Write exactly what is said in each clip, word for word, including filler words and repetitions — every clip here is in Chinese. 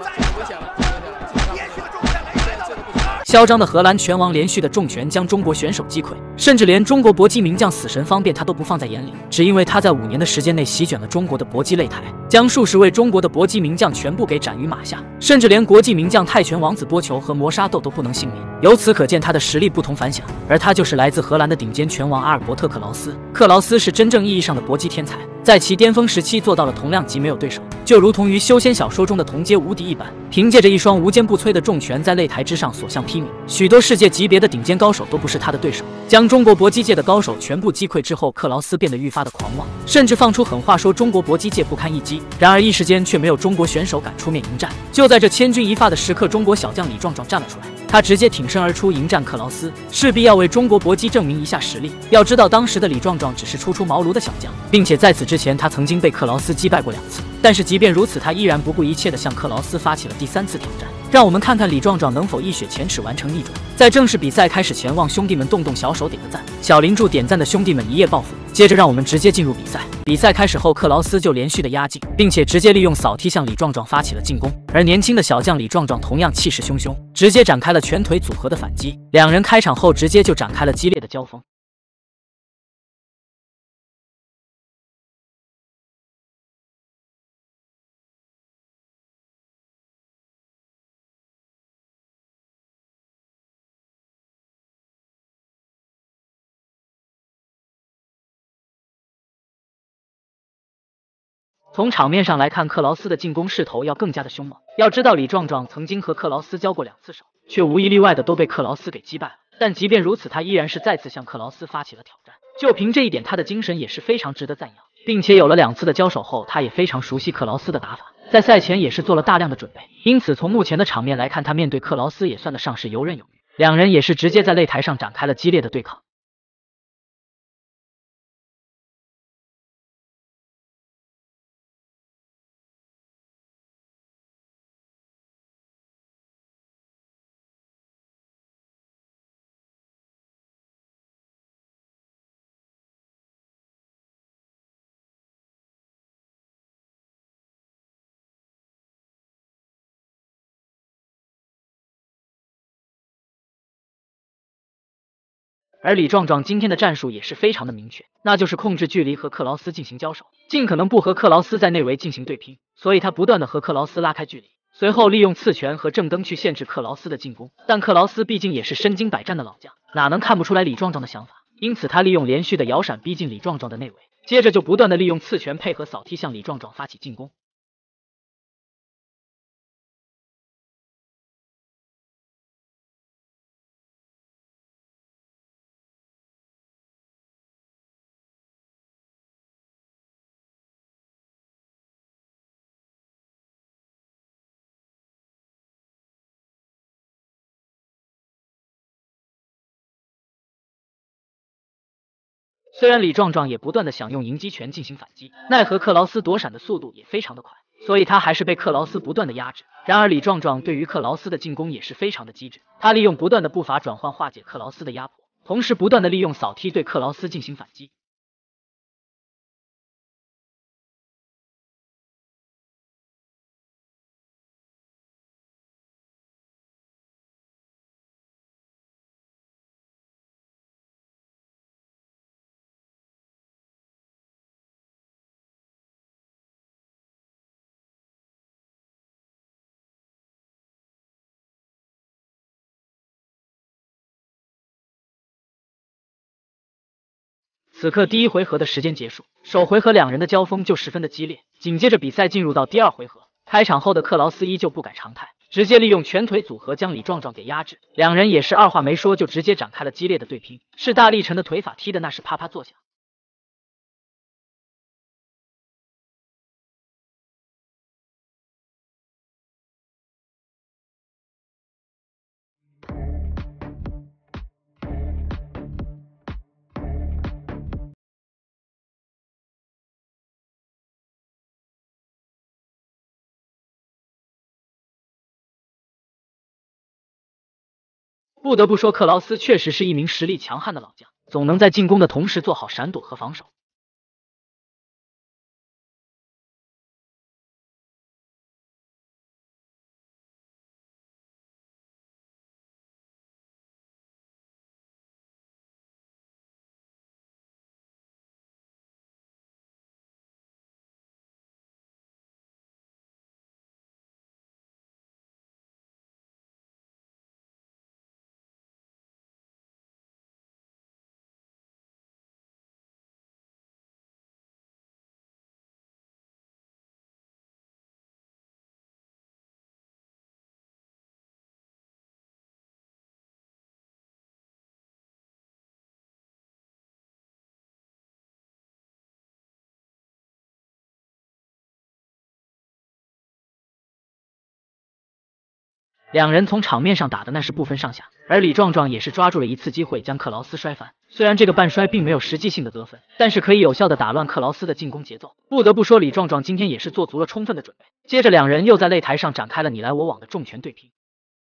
危险了，危险了！延续的重拳来到了。 嚣张的荷兰拳王连续的重拳将中国选手击溃，甚至连中国搏击名将死神方便他都不放在眼里，只因为他在五年的时间内席卷了中国的搏击擂台，将数十位中国的搏击名将全部给斩于马下，甚至连国际名将泰拳王子波球和磨砂豆都不能幸免。由此可见他的实力不同凡响，而他就是来自荷兰的顶尖拳王阿尔伯特·克劳斯。克劳斯是真正意义上的搏击天才，在其巅峰时期做到了同量级没有对手，就如同于修仙小说中的同阶无敌一般，凭借着一双无坚不摧的重拳在擂台之上所向披靡，许多世界级别的顶尖高手都不是他的对手。将中国搏击界的高手全部击溃之后，克劳斯变得愈发的狂妄，甚至放出狠话说中国搏击界不堪一击。然而一时间却没有中国选手敢出面迎战。就在这千钧一发的时刻，中国小将李壮壮站了出来，他直接挺身而出迎战克劳斯，势必要为中国搏击证明一下实力。要知道当时的李壮壮只是初出茅庐的小将，并且在此之前他曾经被克劳斯击败过两次，但是即便如此，他依然不顾一切地向克劳斯发起了第三次挑战。让我们看看李壮壮能否一雪前耻完成逆转。在正式比赛开始前，望兄弟们动动小手点个赞，小铃柱点赞的兄弟们一夜暴富。接着让我们直接进入比赛。比赛开始后，克劳斯就连续的压境，并且直接利用扫踢向李壮壮发起了进攻，而年轻的小将李壮壮同样气势汹汹，直接展开了拳腿组合的反击。两人开场后直接就展开了激烈的交锋。从场面上来看，克劳斯的进攻势头要更加的凶猛。要知道李壮壮曾经和克劳斯交过两次手，却无一例外的都被克劳斯给击败了。但即便如此，他依然是再次向克劳斯发起了挑战。就凭这一点，他的精神也是非常值得赞扬，并且有了两次的交手后，他也非常熟悉克劳斯的打法，在赛前也是做了大量的准备。因此从目前的场面来看，他面对克劳斯也算得上是游刃有余。两人也是直接在擂台上展开了激烈的对抗。而李壮壮今天的战术也是非常的明确，那就是控制距离和克劳斯进行交手，尽可能不和克劳斯在内围进行对拼，所以他不断的和克劳斯拉开距离，随后利用刺拳和正蹬去限制克劳斯的进攻。但克劳斯毕竟也是身经百战的老将，哪能看不出来李壮壮的想法，因此他利用连续的摇闪逼近李壮壮的内围，接着就不断的利用刺拳配合扫踢向李壮壮发起进攻。虽然李壮壮也不断的想用迎击拳进行反击，奈何克劳斯躲闪的速度也非常的快，所以他还是被克劳斯不断的压制。然而李壮壮对于克劳斯的进攻也是非常的机智，他利用不断的步伐转换化解克劳斯的压迫，同时不断的利用扫踢对克劳斯进行反击。此刻第一回合的时间结束，首回合两人的交锋就十分的激烈。紧接着比赛进入到第二回合，开场后的克劳斯依旧不改常态，直接利用拳腿组合将李壮壮给压制。两人也是二话没说就直接展开了激烈的对拼，势大力沉的腿法踢的那是啪啪作响。不得不说，克劳斯确实是一名实力强悍的老将，总能在进攻的同时做好闪躲和防守。 两人从场面上打的那是不分上下，而李壮壮也是抓住了一次机会将克劳斯摔翻。虽然这个半摔并没有实际性的得分，但是可以有效的打乱克劳斯的进攻节奏。不得不说，李壮壮今天也是做足了充分的准备。接着两人又在擂台上展开了你来我往的重拳对拼。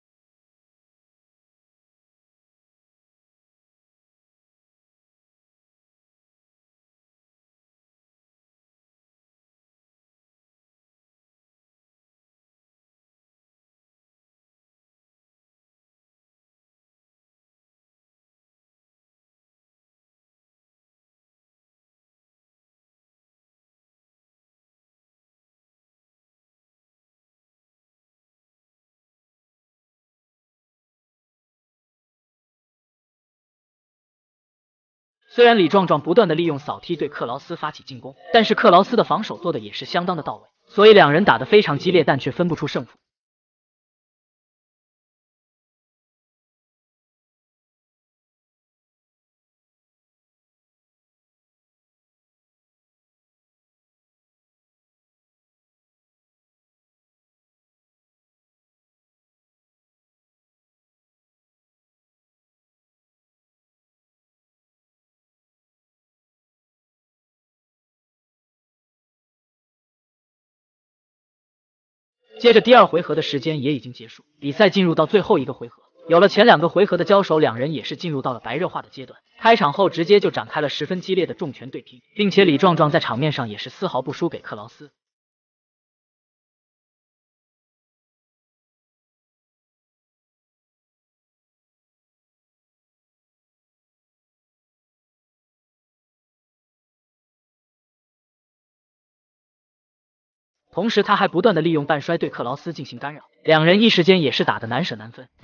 虽然李壮壮不断的利用扫踢对克劳斯发起进攻，但是克劳斯的防守做的也是相当的到位，所以两人打得非常激烈，但却分不出胜负。接着第二回合的时间也已经结束，比赛进入到最后一个回合。有了前两个回合的交手，两人也是进入到了白热化的阶段。开场后直接就展开了十分激烈的重拳对拼，并且李壮壮在场面上也是丝毫不输给克劳斯。同时他还不断的利用半摔对克劳斯进行干扰，两人一时间也是打得难舍难分。